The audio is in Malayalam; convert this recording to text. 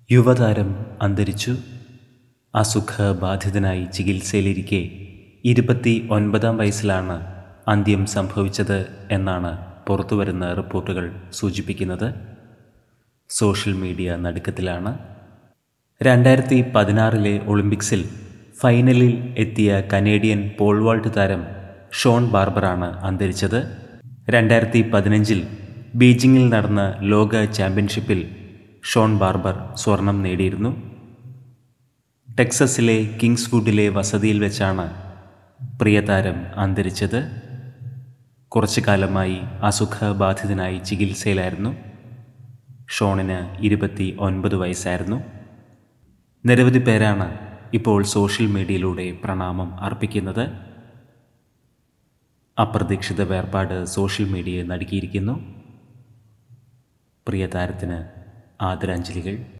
യുവതാരം അന്തരിച്ചു. അസുഖബാധിതനായി ചികിത്സയിലിരിക്കെ 29-ാം വയസ്സിലാണ് അന്ത്യം സംഭവിച്ചത് എന്നാണ് പുറത്തുവരുന്ന റിപ്പോർട്ടുകൾ സൂചിപ്പിക്കുന്നത്. Social media നടുക്കത്തിലാണ്. 2016 ഒളിമ്പിക്സിൽ ഫൈനലിൽ എത്തിയ കനേഡിയൻ പോൾ വാൾട്ട് താരം ഷോൺ ബാർബറാണ് അന്തരിച്ചത്. 2015 ബീജിംഗിൽ നടന്ന ലോക ചാമ്പ്യൻഷിപ്പിൽ ഷോൺ ബാർബർ സ്വർണം നേടിയിരുന്നു. ടെക്സസിലെ കിങ്സ്വുഡിലെ വസതിയിൽ വെച്ചാണ് പ്രിയതാരം അന്തരിച്ചത്. കുറച്ചു കാലമായി അസുഖബാധിതനായി ചികിത്സയിലായിരുന്നു. ഷോണിന് 29 വയസ്സായിരുന്നു. നിരവധി പേരാണ് ഇപ്പോൾ സോഷ്യൽ മീഡിയയിലൂടെ പ്രണാമം അർപ്പിക്കുന്നത്. അപ്രതീക്ഷിത വേർപാട് സോഷ്യൽ മീഡിയയെ നടുക്കിയിരിക്കുന്നു. പ്രിയതാരത്തിന് ആദരാഞ്ജലികൾ.